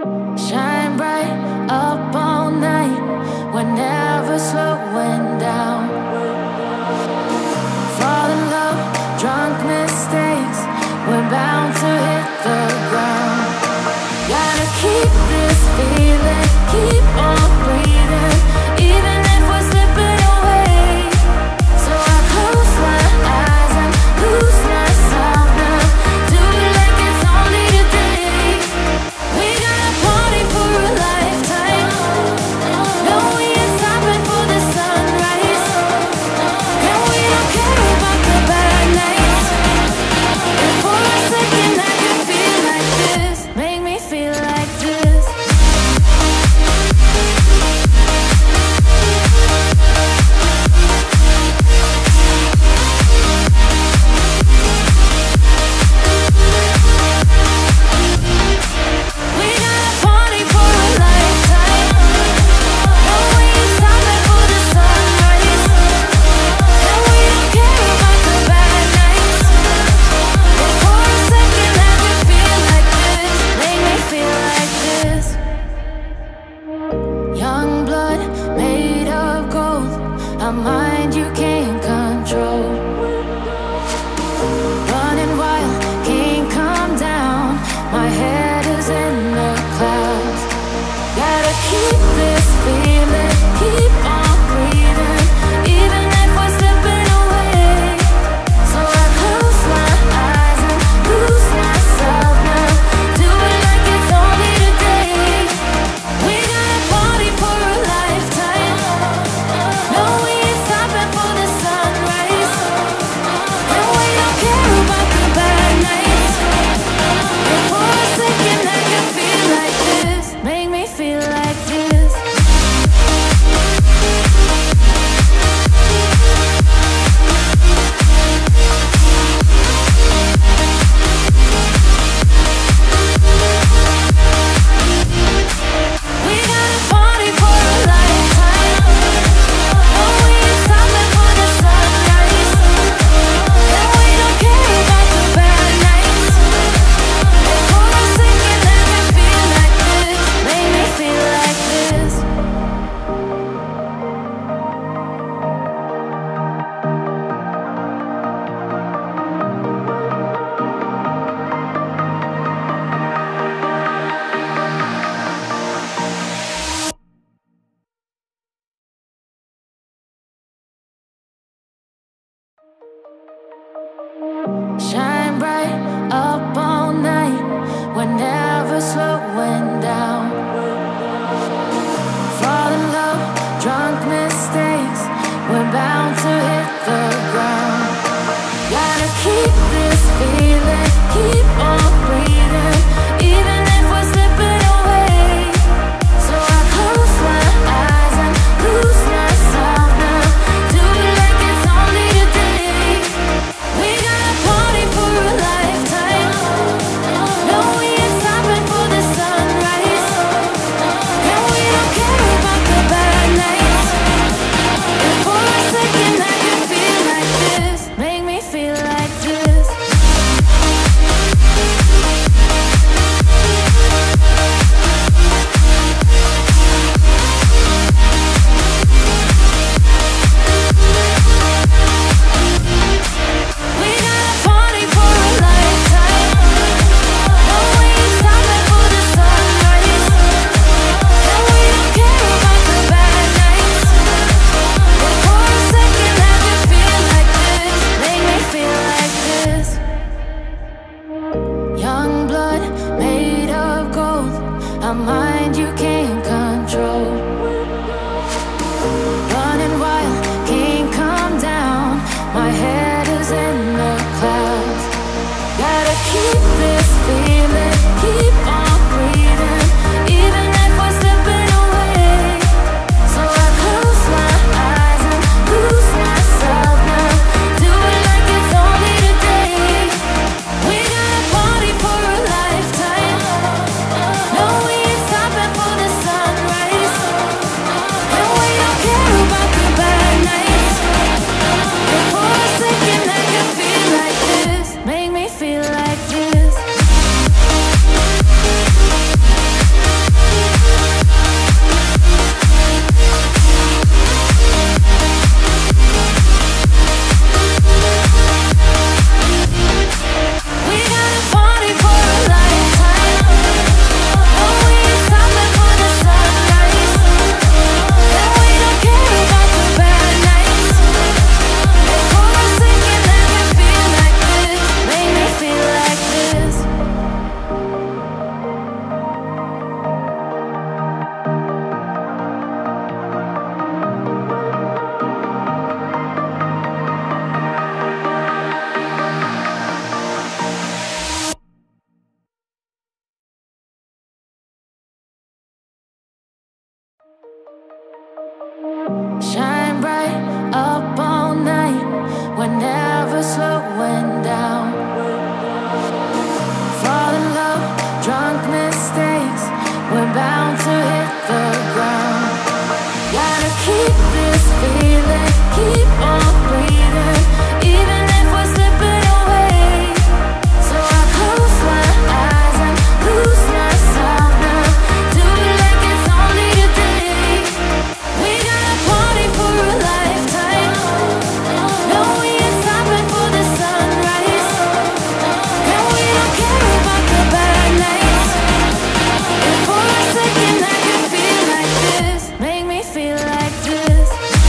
Shine bright up all night. We're never slowing down. Fall in love, drunk mistakes. We're bound to hit the ground. Gotta keep this feeling, keep on breathing, even if we're slipping away. So I close my eyes and lose myself now. Do it like it's only today. We gotta party for a lifetime. No, we ain't stopping for the sunrise. And we don't care about the bad nights. And for a second I can feel like this. Make me feel like this. We gotta party for a lifetime. No, we ain't stopping for the sunrise. And we don't care about the bad nights. And for a second I can feel like this. Make me feel like this. Young blood made of gold. A mind you can't control. Running wild, can't come down. My head is in the clouds. Gotta keep this feeling, keep on breathing, even if we're slipping away. So I close my eyes and lose myself now. Do it like it's only today. We gotta party for a lifetime. No, we ain't stopping for the sunrise. And we don't care about the bad nights. And for a second I can feel like this. Make me feel like this. We gotta party for a lifetime. No, we ain't stopping for the sunrise. And we don't care about the bad nights. And for a second I can feel like this. Make me feel like this. Shine bright up all night. We're never slowing down. Fall in love, drunk mistakes. We're bound to hit the ground. Gotta keep this feeling, keep on breathing, even if we're slipping away. So I close my eyes and lose myself now. Do it like it's only today. We gotta party for a lifetime. No, we ain't stopping for the sunrise. And we don't care about the bad nights. And for a second I can feel like this. Make me feel like this. We gotta party for a lifetime. No, we ain't stopping for the sunrise. And we don't care about the bad nights. And for a second I can feel like this. Make me feel like this. Young blood made of gold. A mind you can't control. Running wild, can't come down. My head is in the clouds. Gotta keep this feeling, keep on breathing, even if we're slipping away. So I close my eyes and lose myself now. Do it like it's only today. We gotta party for a lifetime. No, we ain't stopping Shine bright up all night, we're never slowing down. Fall in love, drunk mistakes, we're bound to hit the ground. Gotta keep this feeling, keep on breathing, even if we're slipping away. So I close my eyes and lose myself now. Do it like it's only today. We got a party for a lifetime. No, we ain't stopping for the sunrise. And we don't care about the bad nights. If for a second I can feel like this, make me feel like this.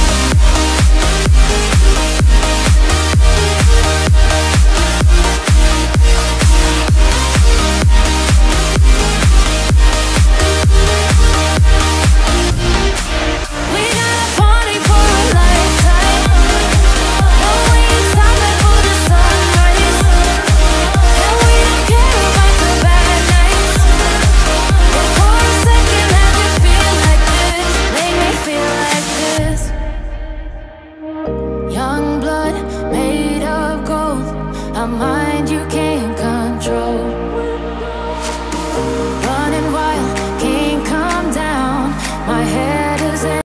We got a party for a lifetime. No, we ain't stopping for the sunrise. And we don't care about the bad nights. If for a second I can feel like this, make me feel like this. Young blood made of gold, I might